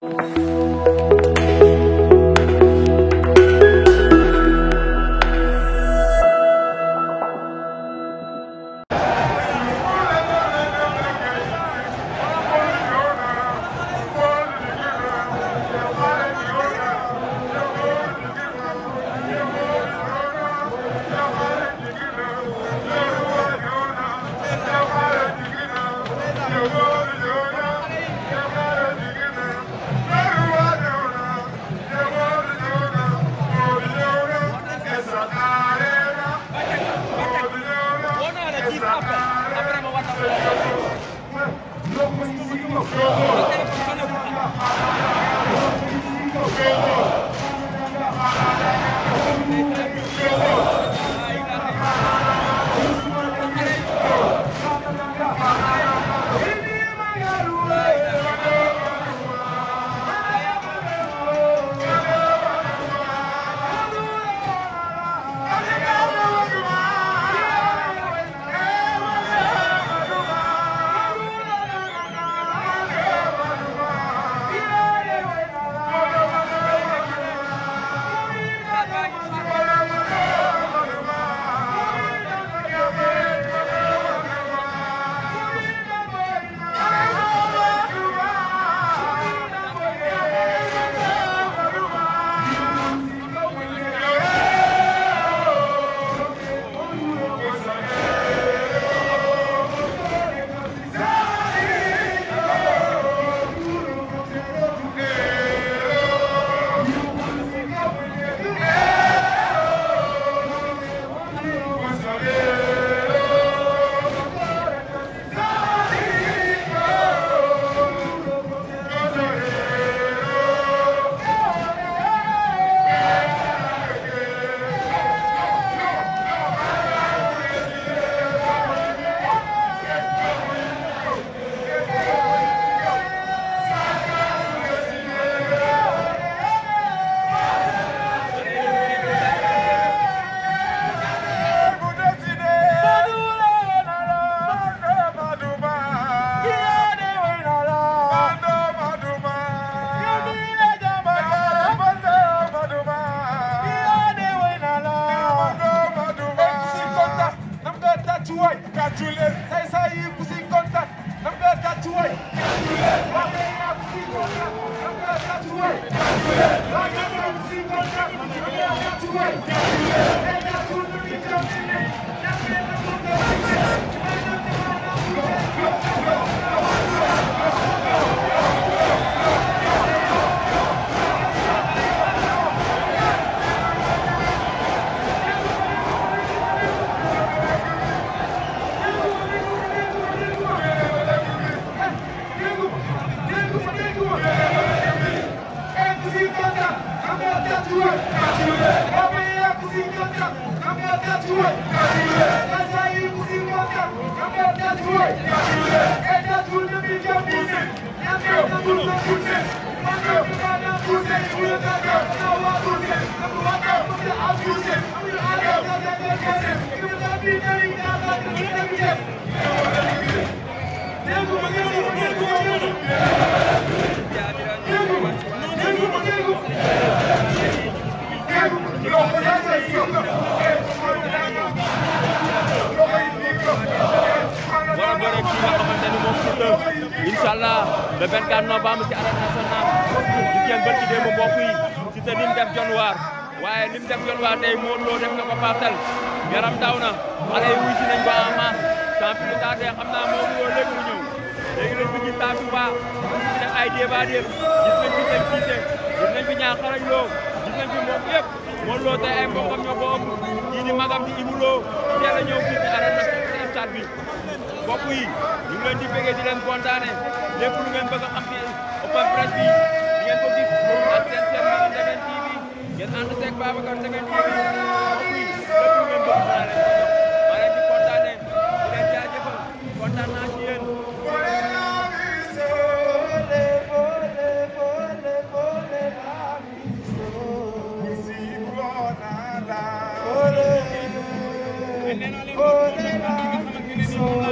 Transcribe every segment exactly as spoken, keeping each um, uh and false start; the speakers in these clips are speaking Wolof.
Inch'Allah le vingt-quatre novembre ci arène nationale gis ngeen barki démb mbokk yi ci te nim def John Waar waaye nim def John Waar tey Modou Lo def na ko Parcelles yaram daw na xale yi wuy si nañ ko en masse sans plus tarder xam naa Modou Lo léegi mu ñëw léegi lañ fi gis saa bu baax ci def ay débat déeb gis nañ fi seen Cissé gis nañ fi ñaar xarañ loo gis nañ fi moom yëpp Modou Lo tey ay mbokkam ñoo ko ëpp ñii di magam di Ibou Lo teel a ñëw fii ci arène nationale stade bi mbokk yi ñu ngi leen di bëggee di leen kontaane lépp lu ngeen bëgg a xam ci open presse bi di ngeen ko gis ak seen seen Mbane Ndefleng T V ngeen ànd seeg Babacar Ndefleng T V mbokk yi lépp lu ngeen bëgg naa leen ko jox maa leen di kontaane di leen jaajëfal kontaan naa ci yéen.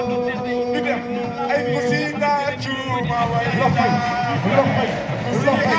Ay musina chuma wa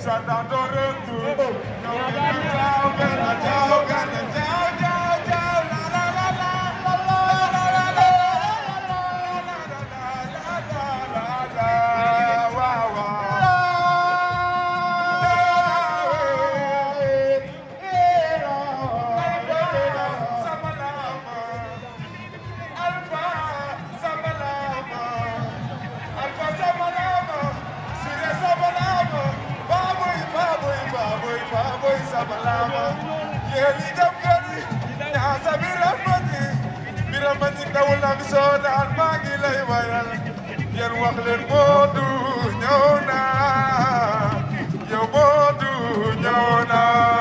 s'attend au retour. Ñëw na jaaw gana jaaw gana jaaw jaaw jaaw la la la la la la la la Sabalama, yeli jamgali, nyasa biramani, biramani dawla bisoda magi lay wayal, yen wax leen Modou ñëw na, yow Modou ñëw na,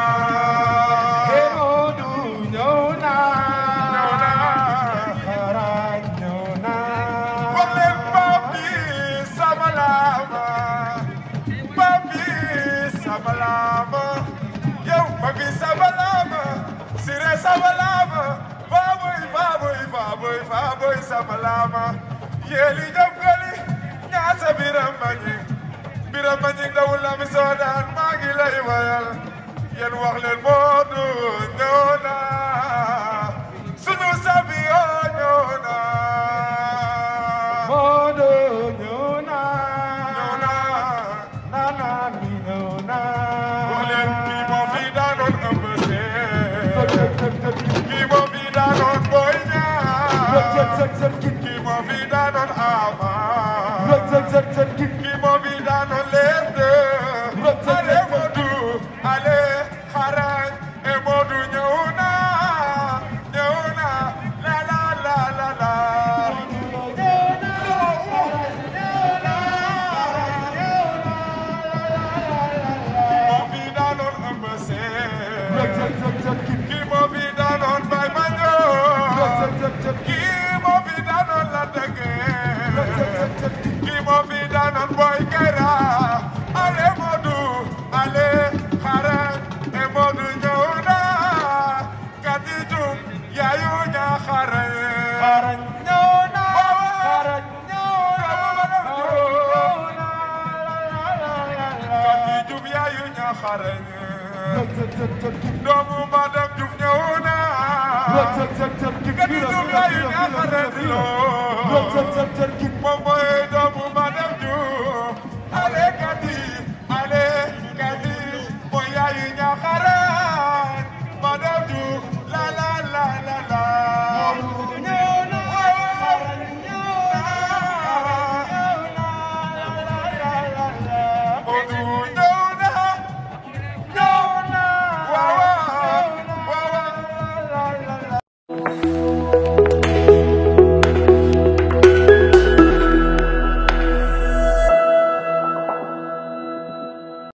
Modou ñëw na, ñëw na, xarañ ñëw na, wax leen papi Sabalama, papi Sabalama. Papi Sabalama, Sire Sabalama, baboy, baboy, baboy, baboy Sabalama. Yeli jamgali, nyasa biramani, biramani dawla misodan magi lay wayal. Yen wax leen Modou ñëw na, sunu sabiyo ñëw na. Modou ñëw na, ñëw na, nana mi ñëw na. Kimo vida non boyna, kimo vida non ama, kimo vida non lerde. Ale Modou, ale xarañ, e Modou ñëw na, ñëw na, la la la la la. Kimo vida non ëmbëse. Kimo vida non bay manjo, kimo vida non la dege, kimo vida non boy kera. Ale Modou, ale xarañ, e Modou ñëw na, kati jum yayu ña xarañ, xarañ ñëw na, xarañ ñëw na, kati jum yayu ña xarañ. Doomu Madam Diouf ñëw na, kati jum yayu ña xarañ lo, moom mooy